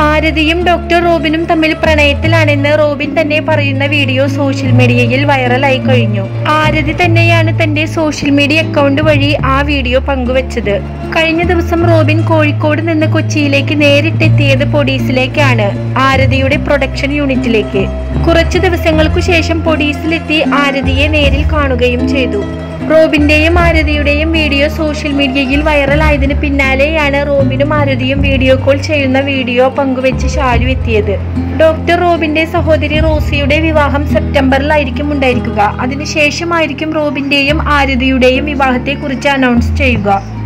ആരതിയും doctor റോബിനും തമ്മിൽ പ്രണയത്തിലാണെന്ന് Robin തന്നെ പറയുന്ന വീഡിയോ സോഷ്യൽ മീഡിയയിൽ വൈറലായി കഴിഞ്ഞു. ആരതി തന്നെയാണ് തന്റെ സോഷ്യൽ മീഡിയ അക്കൗണ്ട് വഴി ആ വീഡിയോ പങ്കുവച്ചത്. കഴിഞ്ഞ ദിവസം റോബിൻ കോഴിക്കോട് നിന്ന് കൊച്ചിയിലേക്ക് നേരിട്ടെത്തിയത് പൊടീസിലേക്കാണ്, ആരതിയുടെ പ്രൊഡക്ഷൻ യൂണിറ്റിലേക്ക്. കുറച്ചു ദിവസങ്ങൾക്കു ശേഷം പൊടീസിലെത്തി ആരതിയെ നേരിൽ കാണുകയും ചെയ്തു. റോബിന്റെയും ആരതിയുടെയും വീഡിയോ സോഷ്യൽ മീഡിയയിൽ വൈറലായതിന് പിന്നാലെയാണ് റോബിനും ആരതിയും വീഡിയോ കോൾ ചെയ്യുന്ന വീഡിയോ പങ്കുവെച്ച് ഷാലു എത്തിയത്. ഡോക്ടർ റോബിന്റെ സഹോദരി റോസിയുടെ വിവാഹം സെപ്റ്റംബറിലായിരിക്കും ഉണ്ടായിരിക്കുക. അതിനുശേഷമായിരിക്കും റോബിന്റെയും ആരതിയുടെയും വിവാഹത്തെ കുറിച്ച് അനൗൺസ് ചെയ്യുക.